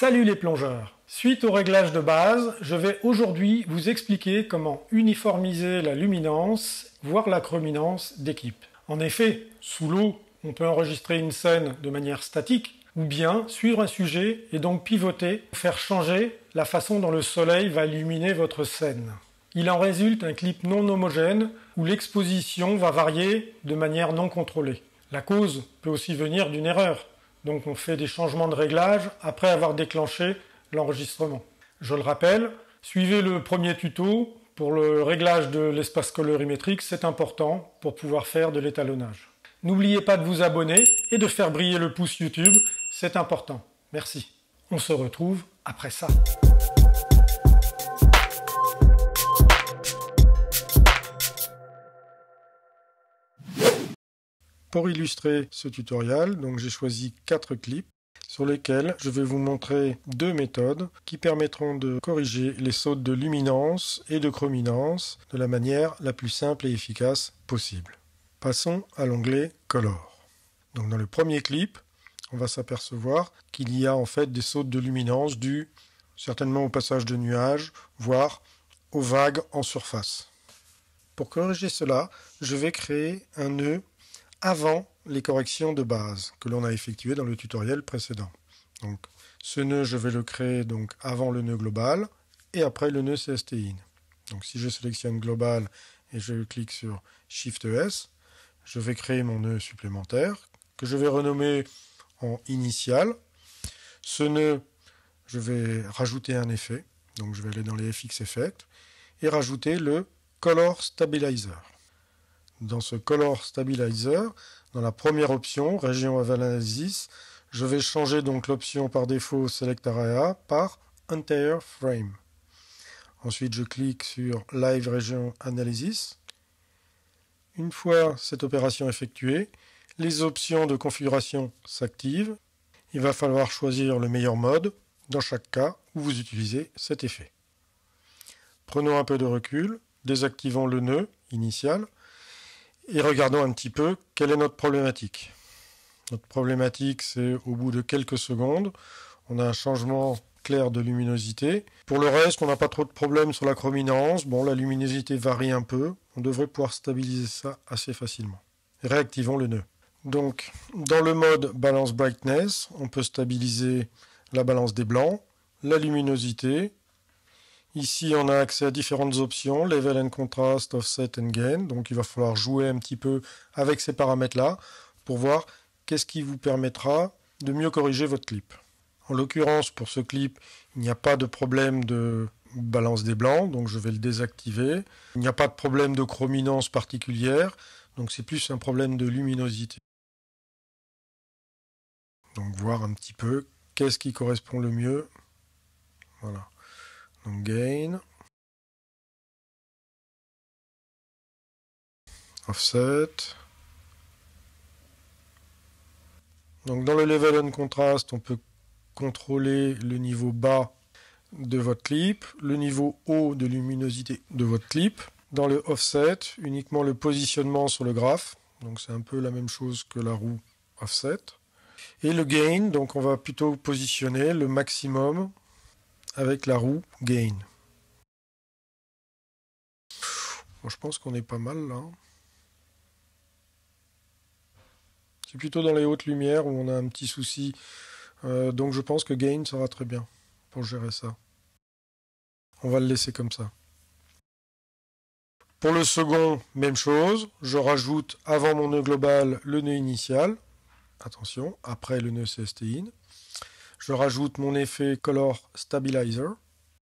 Salut les plongeurs! Suite au réglage de base, je vais aujourd'hui vous expliquer comment uniformiser la luminance, voire la chrominance d'équipe. En effet, sous l'eau, on peut enregistrer une scène de manière statique, ou bien suivre un sujet et donc pivoter, faire changer la façon dont le soleil va illuminer votre scène. Il en résulte un clip non homogène où l'exposition va varier de manière non contrôlée. La cause peut aussi venir d'une erreur. Donc on fait des changements de réglage après avoir déclenché l'enregistrement. Je le rappelle, suivez le premier tuto pour le réglage de l'espace colorimétrique, c'est important pour pouvoir faire de l'étalonnage. N'oubliez pas de vous abonner et de faire briller le pouce YouTube, c'est important. Merci. On se retrouve après ça. Pour illustrer ce tutoriel, donc j'ai choisi 4 clips sur lesquels je vais vous montrer 2 méthodes qui permettront de corriger les sautes de luminance et de chrominance de la manière la plus simple et efficace possible. Passons à l'onglet Color. Donc dans le premier clip, on va s'apercevoir qu'il y a en fait des sautes de luminance dues certainement au passage de nuages, voire aux vagues en surface. Pour corriger cela, je vais créer un nœud avant les corrections de base que l'on a effectuées dans le tutoriel précédent. Donc, ce nœud, je vais le créer donc avant le nœud global et après le nœud CST-IN. Donc, si je sélectionne global et je clique sur Shift S, je vais créer mon nœud supplémentaire que je vais renommer en initial. Ce nœud, je vais rajouter un effet. Donc, je vais aller dans les FX Effects et rajouter le Color Stabilizer. Dans ce Color Stabilizer, dans la première option, Region of Analysis, je vais changer donc l'option par défaut Select Area par Entire Frame. Ensuite, je clique sur Live Region Analysis. Une fois cette opération effectuée, les options de configuration s'activent. Il va falloir choisir le meilleur mode dans chaque cas où vous utilisez cet effet. Prenons un peu de recul, désactivons le nœud initial. Et regardons un petit peu quelle est notre problématique. Notre problématique, c'est au bout de quelques secondes, on a un changement clair de luminosité. Pour le reste, on n'a pas trop de problèmes sur la chrominance. Bon, la luminosité varie un peu. On devrait pouvoir stabiliser ça assez facilement. Réactivons le nœud. Donc, dans le mode Balance Brightness, on peut stabiliser la balance des blancs, la luminosité. Ici, on a accès à différentes options, Level and Contrast, Offset and Gain. Donc, il va falloir jouer un petit peu avec ces paramètres-là pour voir qu'est-ce qui vous permettra de mieux corriger votre clip. En l'occurrence, pour ce clip, il n'y a pas de problème de balance des blancs, donc je vais le désactiver. Il n'y a pas de problème de chrominance particulière, donc c'est plus un problème de luminosité. Donc, voir un petit peu qu'est-ce qui correspond le mieux. Voilà. Donc, Gain. Offset. Donc dans le Level and Contrast, on peut contrôler le niveau bas de votre clip, le niveau haut de luminosité de votre clip. Dans le Offset, uniquement le positionnement sur le graphe. Donc c'est un peu la même chose que la roue Offset. Et le Gain, donc on va plutôt positionner le maximum avec la roue Gain. Bon, je pense qu'on est pas mal là. C'est plutôt dans les hautes lumières où on a un petit souci. Donc je pense que Gain sera très bien pour gérer ça. On va le laisser comme ça. Pour le second, même chose. Je rajoute avant mon nœud global le nœud initial. Attention, après le nœud CST-IN. Je rajoute mon effet Color Stabilizer.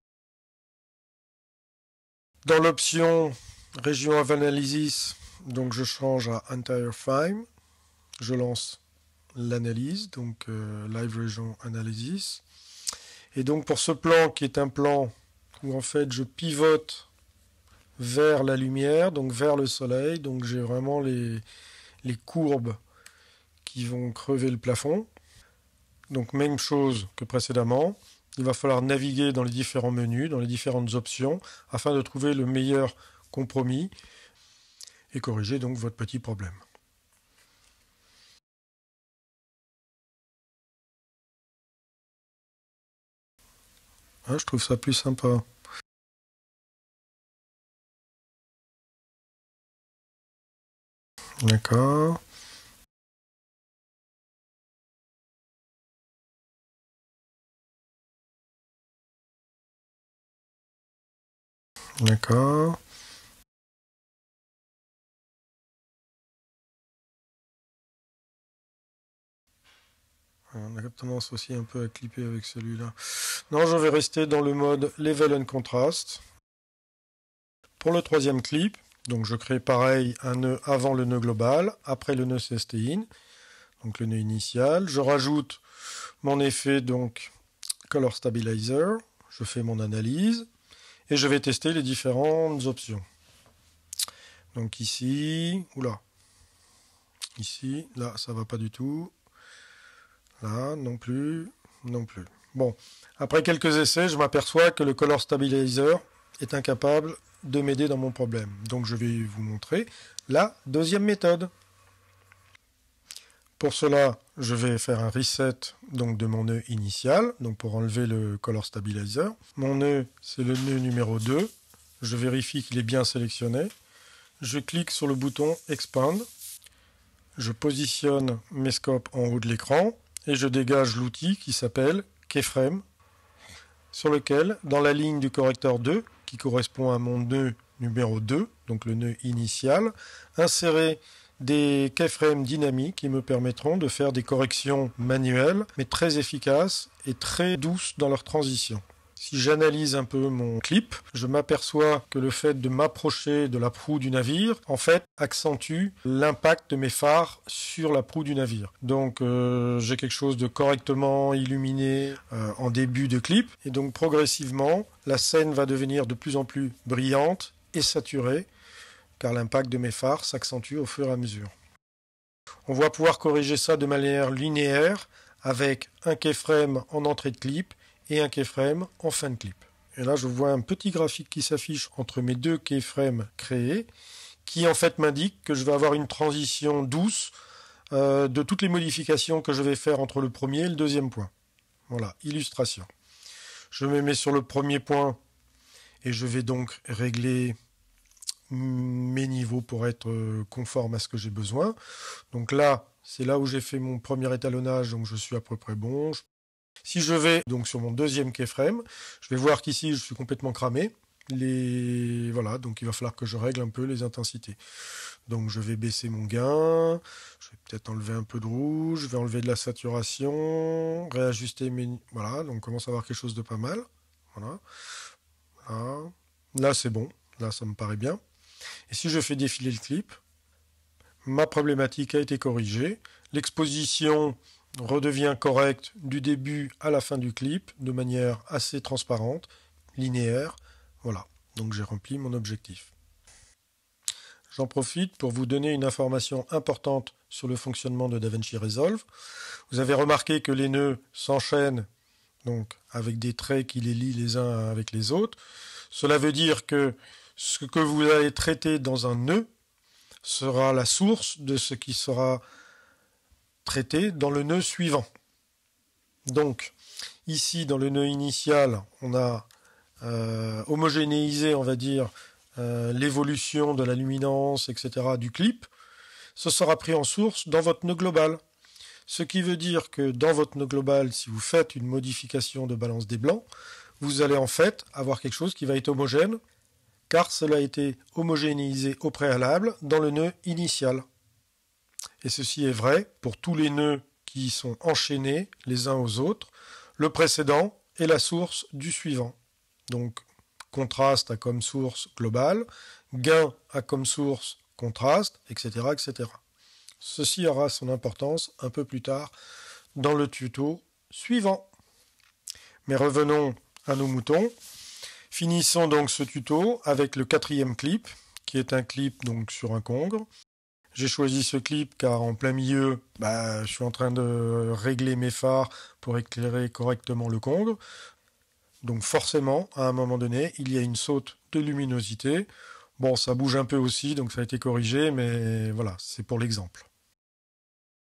Dans l'option Region of Analysis, donc je change à Entire Frame. Je lance l'analyse, donc Live Region Analysis. Et donc pour ce plan qui est un plan où en fait je pivote vers la lumière, donc vers le soleil, donc j'ai vraiment les courbes qui vont crever le plafond. Donc même chose que précédemment, il va falloir naviguer dans les différents menus, dans les différentes options, afin de trouver le meilleur compromis et corriger donc votre petit problème. Ah, je trouve ça plus sympa. D'accord. D'accord. On a tendance aussi un peu à clipper avec celui-là. Non, je vais rester dans le mode Level and Contrast. Pour le troisième clip, donc je crée pareil un nœud avant le nœud global, après le nœud CST-in, donc le nœud initial. Je rajoute mon effet donc Color Stabilizer, je fais mon analyse et je vais tester les différentes options. Donc ici, oula, ici, là ça va pas du tout, là non plus, non plus. Bon, après quelques essais, je m'aperçois que le Color Stabilizer est incapable de m'aider dans mon problème. Donc je vais vous montrer la deuxième méthode. Pour cela, je vais faire un reset donc, de mon nœud initial, donc pour enlever le Color Stabilizer. Mon nœud, c'est le nœud numéro 2. Je vérifie qu'il est bien sélectionné. Je clique sur le bouton Expand. Je positionne mes scopes en haut de l'écran et je dégage l'outil qui s'appelle Keyframe, sur lequel, dans la ligne du correcteur 2, qui correspond à mon nœud numéro 2, donc le nœud initial, insérer des keyframes dynamiques qui me permettront de faire des corrections manuelles, mais très efficaces et très douces dans leur transition. Si j'analyse un peu mon clip, je m'aperçois que le fait de m'approcher de la proue du navire, en fait, accentue l'impact de mes phares sur la proue du navire. Donc j'ai quelque chose de correctement illuminé en début de clip, et donc progressivement, la scène va devenir de plus en plus brillante et saturée, car l'impact de mes phares s'accentue au fur et à mesure. On va pouvoir corriger ça de manière linéaire, avec un keyframe en entrée de clip, et un keyframe en fin de clip. Et là, je vois un petit graphique qui s'affiche entre mes deux keyframes créés, qui en fait m'indique que je vais avoir une transition douce de toutes les modifications que je vais faire entre le premier et le deuxième point. Voilà, illustration. Je me mets sur le premier point et je vais donc régler mes niveaux pour être conforme à ce que j'ai besoin. Donc là, c'est là où j'ai fait mon premier étalonnage, donc je suis à peu près bon. Si je vais donc sur mon deuxième keyframe, je vais voir qu'ici je suis complètement cramé. Voilà, donc il va falloir que je règle un peu les intensités. Donc je vais baisser mon gain, je vais peut-être enlever un peu de rouge, je vais enlever de la saturation, réajuster mes... Voilà, donc on commence à avoir quelque chose de pas mal. Voilà. Là c'est bon, là ça me paraît bien. Et si je fais défiler le clip, ma problématique a été corrigée. L'exposition redevient correcte du début à la fin du clip de manière assez transparente, linéaire. Voilà, donc j'ai rempli mon objectif. J'en profite pour vous donner une information importante sur le fonctionnement de DaVinci Resolve. Vous avez remarqué que les nœuds s'enchaînent donc avec des traits qui les lient les uns avec les autres. Cela veut dire que ce que vous allez traiter dans un nœud sera la source de ce qui sera traité dans le nœud suivant. Donc, ici, dans le nœud initial, on a homogénéisé, on va dire, l'évolution de la luminance, etc., du clip. Ce sera pris en source dans votre nœud global. Ce qui veut dire que dans votre nœud global, si vous faites une modification de balance des blancs, vous allez en fait avoir quelque chose qui va être homogène, car cela a été homogénéisé au préalable dans le nœud initial. Et ceci est vrai pour tous les nœuds qui sont enchaînés les uns aux autres. Le précédent est la source du suivant. Donc, contraste a comme source globale, gain a comme source contraste, etc., etc. Ceci aura son importance un peu plus tard dans le tuto suivant. Mais revenons à nos moutons. Finissons donc ce tuto avec le quatrième clip, qui est un clip donc sur un congre. J'ai choisi ce clip car en plein milieu, je suis en train de régler mes phares pour éclairer correctement le congre. Donc forcément, à un moment donné, il y a une saute de luminosité. Bon, ça bouge un peu aussi, donc ça a été corrigé, mais voilà, c'est pour l'exemple.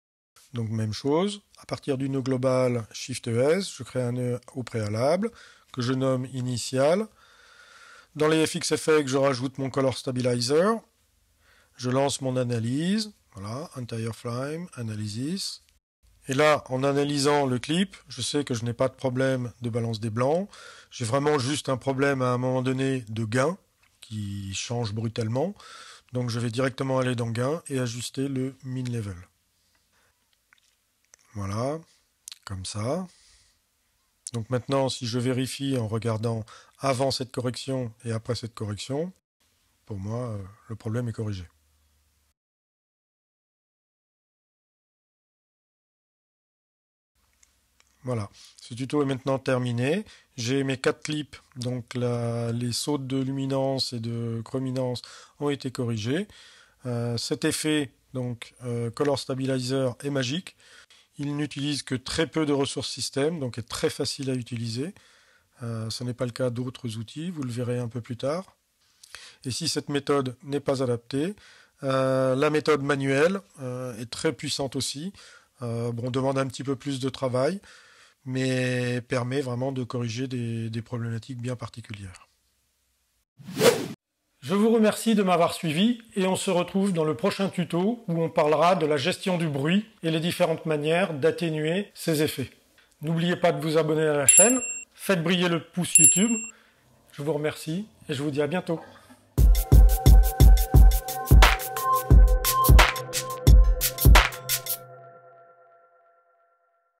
Donc même chose, à partir du nœud global Shift S, je crée un nœud au préalable. que je nomme initial. Dans les FX Effects, je rajoute mon Color Stabilizer. Je lance mon analyse. Voilà, Entire Frame, Analysis. Et là, en analysant le clip, je sais que je n'ai pas de problème de balance des blancs. J'ai vraiment juste un problème à un moment donné de gain qui change brutalement. Donc je vais directement aller dans Gain et ajuster le Min Level. Voilà, comme ça. Donc maintenant, si je vérifie en regardant avant cette correction et après cette correction, pour moi, le problème est corrigé. Voilà, ce tuto est maintenant terminé. J'ai mes 4 clips, donc les sautes de luminance et de chrominance ont été corrigés. Cet effet, donc Color Stabilizer, est magique. Il n'utilise que très peu de ressources système, donc est très facile à utiliser. Ce n'est pas le cas d'autres outils, vous le verrez un peu plus tard. Et si cette méthode n'est pas adaptée, la méthode manuelle est très puissante aussi. Bon, demande un petit peu plus de travail, mais permet vraiment de corriger des problématiques bien particulières. Je vous remercie de m'avoir suivi et on se retrouve dans le prochain tuto où on parlera de la gestion du bruit et les différentes manières d'atténuer ces effets. N'oubliez pas de vous abonner à la chaîne, faites briller le pouce YouTube. Je vous remercie et je vous dis à bientôt.